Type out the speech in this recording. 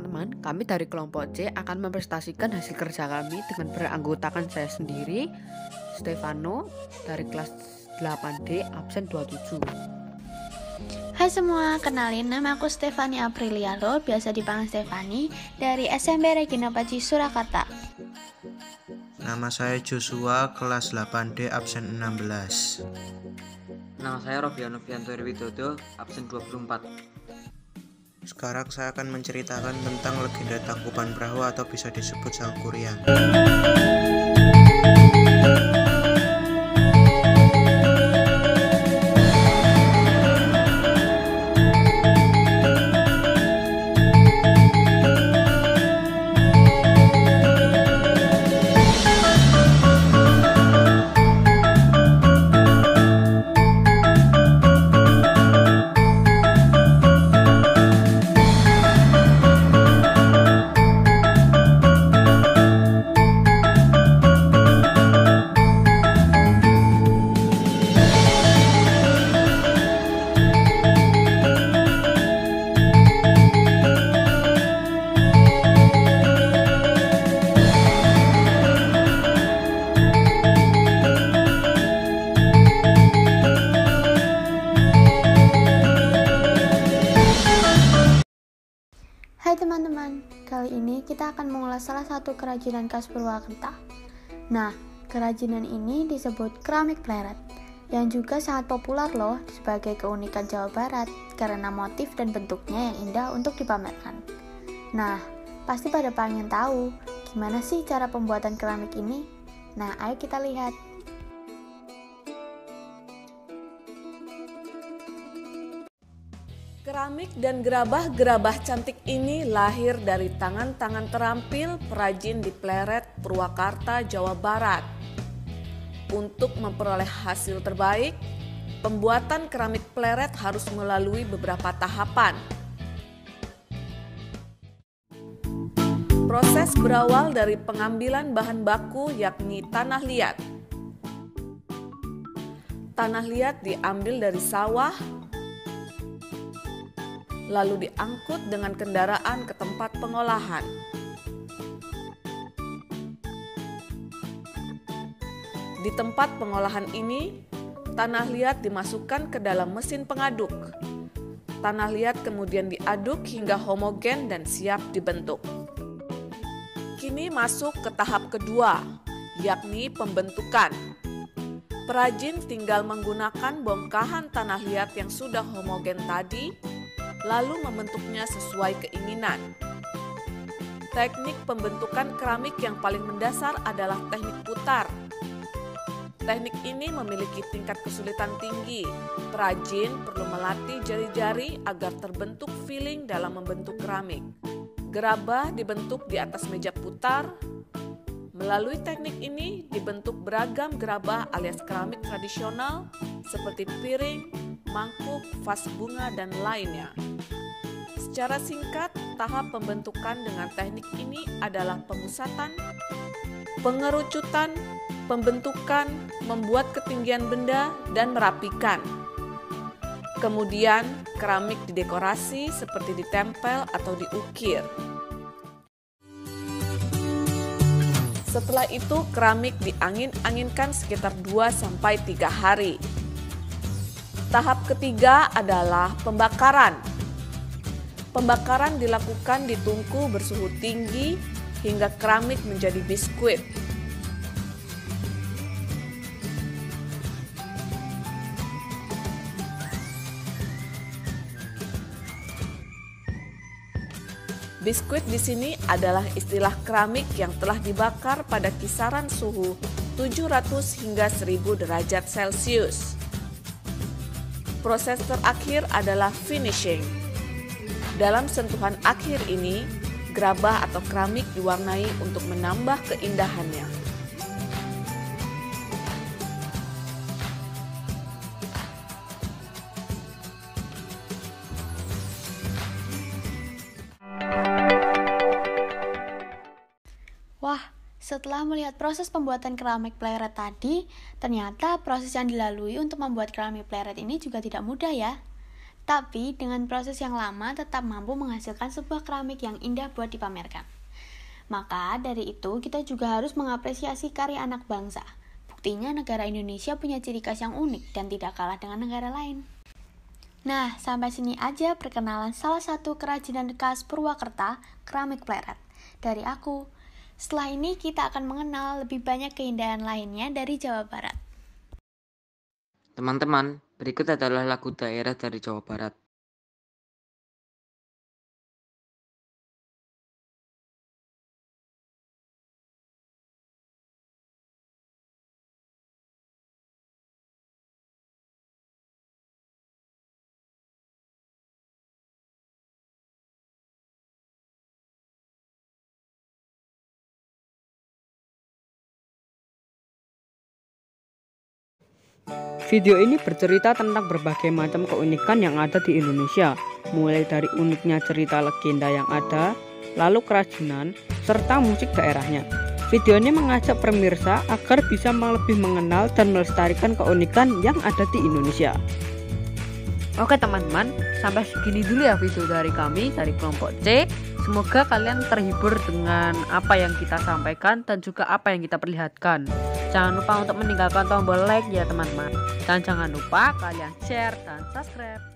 teman-teman, kami dari kelompok C akan mempresentasikan hasil kerja kami dengan beranggotakan saya sendiri, Stefano, dari kelas 8D, absen 27. Hai semua, kenalin nama aku Stefani Aprilialo, biasa dipanggil Stefani, dari SMP Regina Paci, Surakarta. Nama saya Joshua, kelas 8D, absen 16. Nama saya Robiano Fianto Widodo, absen 24. Sekarang saya akan menceritakan tentang legenda Tangkuban Perahu atau bisa disebut Sangkuriang. Hai teman-teman, kali ini kita akan mengulas salah satu kerajinan khas Purwakarta. Nah, kerajinan ini disebut keramik pleret, yang juga sangat populer loh sebagai keunikan Jawa Barat karena motif dan bentuknya yang indah untuk dipamerkan. Nah, pasti pada pengen tahu gimana sih cara pembuatan keramik ini? Nah, ayo kita lihat. Keramik dan gerabah-gerabah cantik ini lahir dari tangan-tangan terampil perajin di Pleret, Purwakarta, Jawa Barat. Untuk memperoleh hasil terbaik, pembuatan keramik pleret harus melalui beberapa tahapan. Proses berawal dari pengambilan bahan baku yakni tanah liat. Tanah liat diambil dari sawah, lalu diangkut dengan kendaraan ke tempat pengolahan. Di tempat pengolahan ini, tanah liat dimasukkan ke dalam mesin pengaduk. Tanah liat kemudian diaduk hingga homogen dan siap dibentuk. Kini masuk ke tahap kedua, yakni pembentukan. Perajin tinggal menggunakan bongkahan tanah liat yang sudah homogen tadi, lalu membentuknya sesuai keinginan. Teknik pembentukan keramik yang paling mendasar adalah teknik putar. Teknik ini memiliki tingkat kesulitan tinggi. Perajin perlu melatih jari-jari agar terbentuk feeling dalam membentuk keramik. Gerabah dibentuk di atas meja putar. Melalui teknik ini dibentuk beragam gerabah alias keramik tradisional seperti piring, mangkuk, vas bunga, dan lainnya. Secara singkat, tahap pembentukan dengan teknik ini adalah pemusatan, pengerucutan, pembentukan, membuat ketinggian benda, dan merapikan. Kemudian, keramik didekorasi seperti ditempel atau diukir. Setelah itu, keramik diangin-anginkan sekitar 2-3 hari. Tahap ketiga adalah pembakaran. Pembakaran dilakukan di tungku bersuhu tinggi hingga keramik menjadi biskuit. Biskuit di sini adalah istilah keramik yang telah dibakar pada kisaran suhu 700 hingga 1000 derajat Celcius. Proses terakhir adalah finishing. Dalam sentuhan akhir ini, gerabah atau keramik diwarnai untuk menambah keindahannya. Wah, setelah melihat proses pembuatan keramik pleret tadi, ternyata proses yang dilalui untuk membuat keramik pleret ini juga tidak mudah ya. Tapi dengan proses yang lama tetap mampu menghasilkan sebuah keramik yang indah buat dipamerkan. Maka dari itu kita juga harus mengapresiasi karya anak bangsa. Buktinya negara Indonesia punya ciri khas yang unik dan tidak kalah dengan negara lain. Nah, sampai sini aja perkenalan salah satu kerajinan khas Purwakarta, keramik pleret, dari aku. Setelah ini kita akan mengenal lebih banyak keindahan lainnya dari Jawa Barat. Teman-teman, berikut adalah lagu daerah dari Jawa Barat. Video ini bercerita tentang berbagai macam keunikan yang ada di Indonesia, mulai dari uniknya cerita legenda yang ada, lalu kerajinan, serta musik daerahnya. Video ini mengajak pemirsa agar bisa lebih mengenal dan melestarikan keunikan yang ada di Indonesia. Oke teman-teman, sampai segini dulu ya video dari kami, dari kelompok C. Semoga kalian terhibur dengan apa yang kita sampaikan dan juga apa yang kita perlihatkan. Jangan lupa untuk meninggalkan tombol like ya teman-teman. Dan jangan lupa kalian share dan subscribe.